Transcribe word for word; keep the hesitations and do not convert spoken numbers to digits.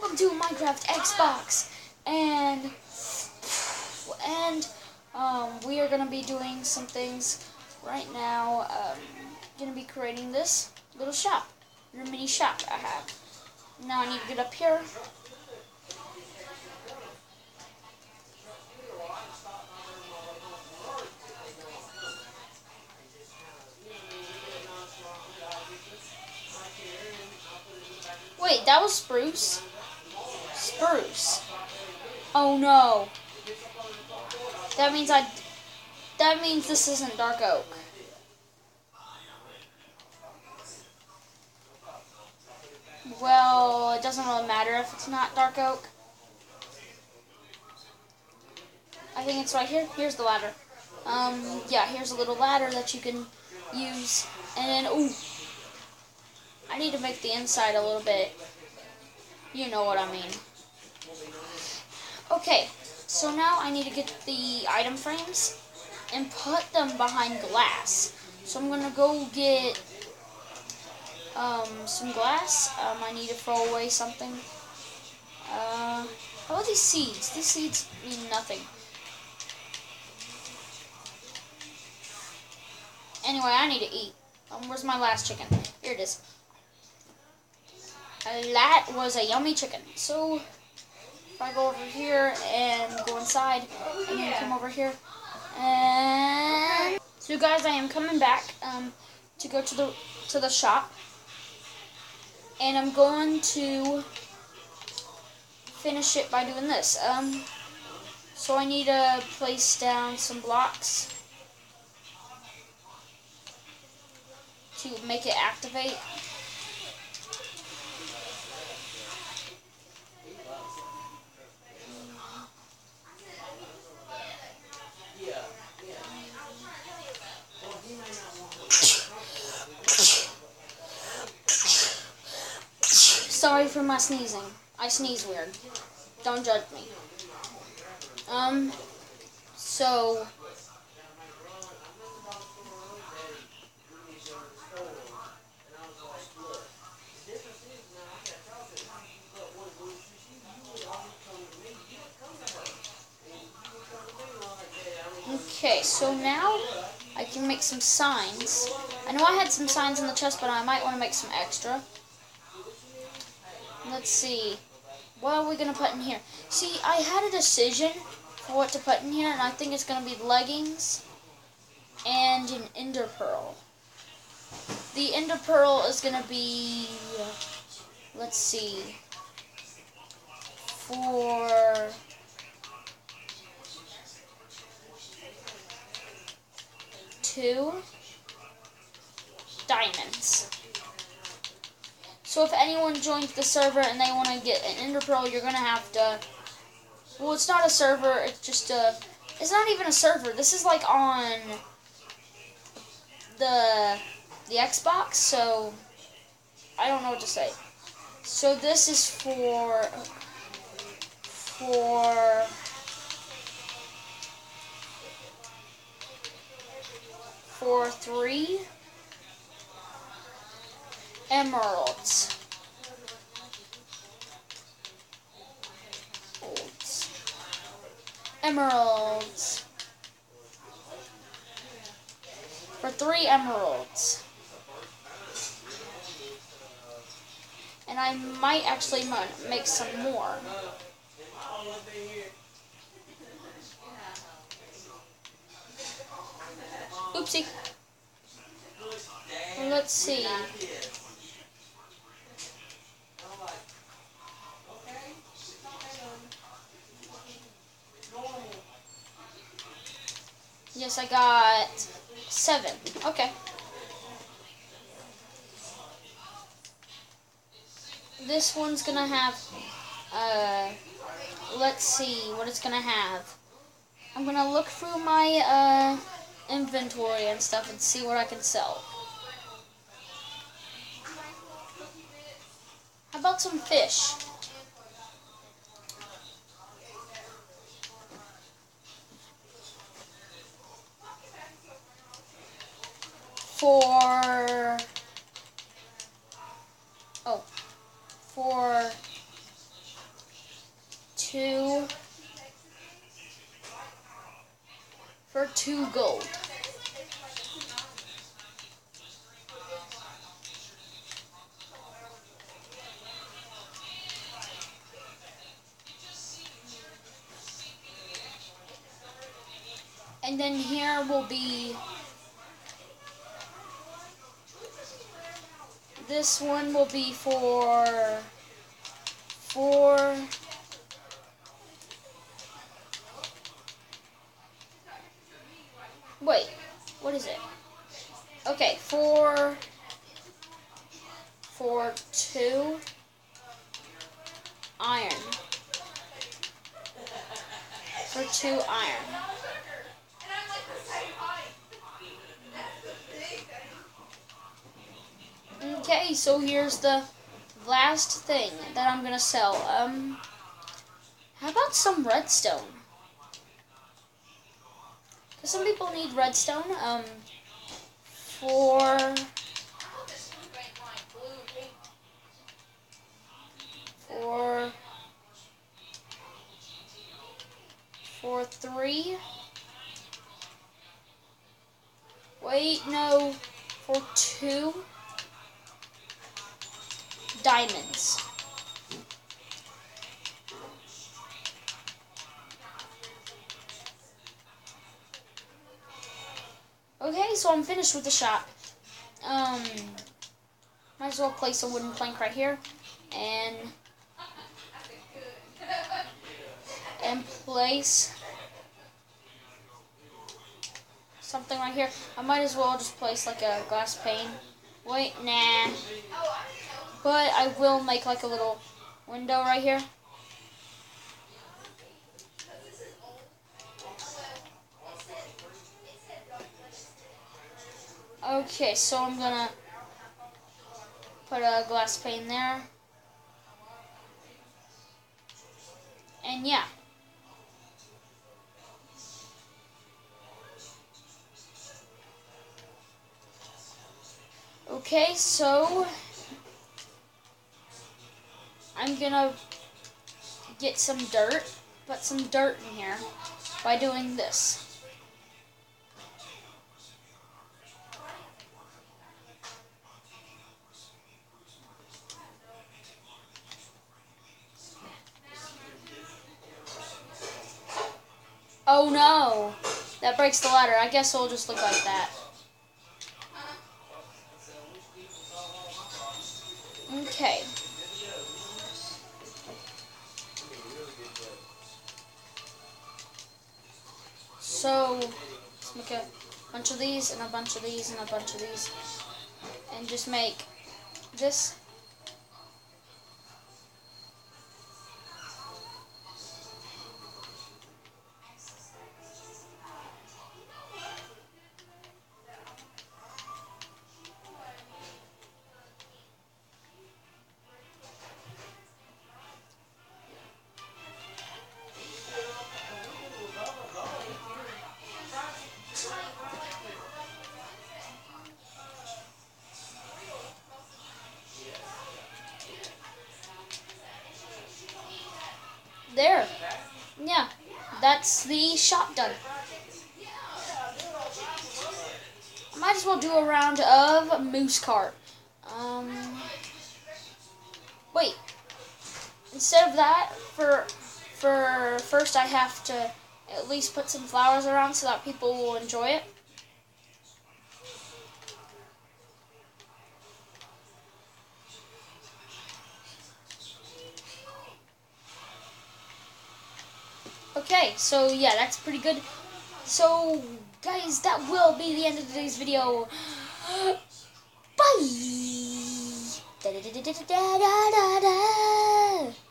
welcome to Minecraft Xbox, and and um, we are gonna be doing some things right now. Um, gonna be creating this little shop, little mini shop I have. Now I need to get up here. Wait, that was spruce. Spruce. Oh no. That means I. That means this isn't dark oak. Well, it doesn't really matter if it's not dark oak. I think it's right here. Here's the ladder. Um, yeah, here's a little ladder that you can use. And then, ooh, I need to make the inside a little bit. You know what I mean. Okay, so now I need to get the item frames and put them behind glass. So I'm gonna go get um, some glass. Um, I need to throw away something. Uh, how about these seeds? These seeds mean nothing. Anyway, I need to eat. Um, where's my last chicken? Here it is. Uh, that was a yummy chicken. So, if I go over here and go inside, and then come over here, and so guys, I am coming back um, to go to the to the shop, and I'm going to finish it by doing this. Um, so I need to place down some blocks to make it activate. Sorry for my sneezing. I sneeze weird. Don't judge me. Um, so Okay, so now I can make some signs. I know I had some signs in the chest, but I might want to make some extra. Let's see. What are we going to put in here? See, I had a decision for what to put in here, and I think it's going to be leggings and an ender pearl. The ender pearl is going to be, let's see, for two diamonds. So if anyone joins the server and they want to get an ender pearl, you're going to have to, well, it's not a server, it's just a, it's not even a server. This is like on the, the Xbox, so I don't know what to say. So this is for, for, for three emeralds. Emeralds. For three emeralds. And I might actually make some more. Oopsie. Let's see. Yes, I got seven. Okay. This one's gonna have, uh, let's see what it's gonna have. I'm gonna look through my, uh, inventory and stuff and see what I can sell. How about some fish? For, oh, for two for two gold. And then here will be, this one will be for four, wait, what is it? Okay, four, for two iron, for two iron. Okay, so here's the last thing that I'm gonna sell. Um, how about some redstone? Cause some people need redstone. Um, for for for three. Wait, no, for two diamonds. Okay, so I'm finished with the shop. Um, might as well place a wooden plank right here, and and place something right here. I might as well just place like a glass pane. Wait, nah. But I will make like a little window right here. Okay, so I'm gonna put a glass pane there. And yeah. Okay, so I'm gonna get some dirt, put some dirt in here by doing this. Oh no, that breaks the ladder. I guess it'll just look like that. Okay. So, let's make a bunch of these, and a bunch of these, and a bunch of these. And just make this. There. Yeah, that's the shop done. I might as well do a round of moose cart. Um, wait. Instead of that, for for first I have to at least put some flowers around so that people will enjoy it. Okay, so yeah, that's pretty good. So, guys, that will be the end of today's video. Bye! Da -da -da -da -da -da -da -da.